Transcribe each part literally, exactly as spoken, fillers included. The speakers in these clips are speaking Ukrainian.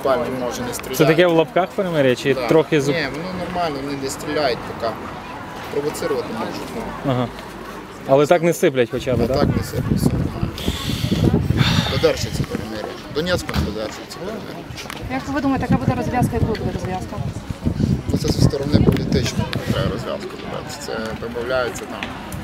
буквально може не стріляти. Це таке в лапках перемир'я чи Да. трохи зуб? Ні, ну нормально, вони не стріляють поки. Провоцирувати можуть. Ну. Ага. Але так не сиплять хоча б, А так? так не сиплять, все нормально. Додержиться перемир'я. Донецьк додержується перемир'я. Як ви думаєте, яка буде розв'язка і коли буде розв'язка? Ну, це зі сторони політичної треба розв'язку додати. Це домовляються там.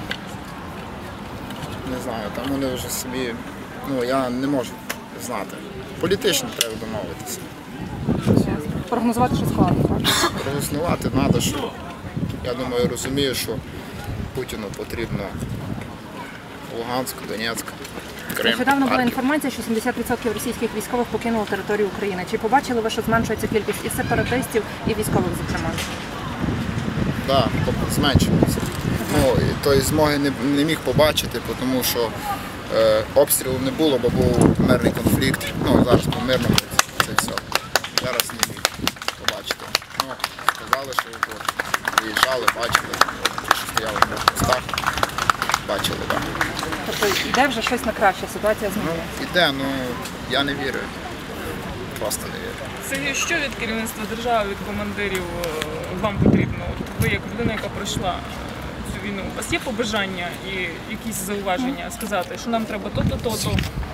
Не знаю, там вони вже собі, ну я не можу знати. Політично треба домовитися. Прогнозувати, що складно, так? Проголосувати треба, що я думаю, розумію, що Путіну потрібно Луганськ, Донецьк, Крим. Нещодавно була Харків. інформація, що сімдесят відсотків російських військових покинуло територію України. Чи побачили ви, що зменшується кількість і сепаратистів, і військових, зокрема? Так, тобто зменшується. Ну, і тої змоги не, не міг побачити, тому що е, обстрілу не було, бо був мирний конфлікт. Ну, зараз по мирному це все. Зараз не міг побачити. Ну, сказали, що от, виїжджали, бачили, ті, що стояли на постах, бачили, так. Тобто йде вже щось на краще, ситуація змінюється? Ну, іде, ну я не вірю. Просто не вірю. Сергій, що від керівництва держави, від командирів е, вам потрібно? От ви як людина, яка пройшла цю війну, у вас є побажання і якісь зауваження сказати, що нам треба то-то, то-то?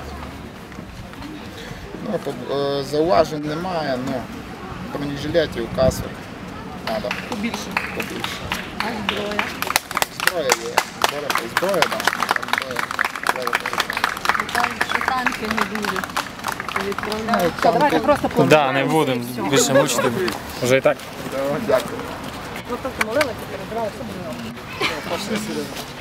Ну, по- е, зауважень немає, ну бронежилетів, касок треба Побільше. побільше. А зброя? Зброя є. Зброя, зброя, так. Зброя, зброя, Що танки не будуть. Ну, Що, давайте просто Так, плануємо. да, не будемо більше мучити. Вже і так. Дякую. Ви просто молилися, перебирали собі.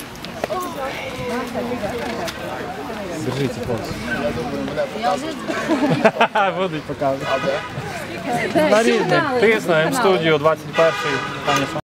Держіться, хлопці. Я думаю, мене показують. Будуть показувати. А де? На рідних. Тисна, М-студіо, двадцять перший.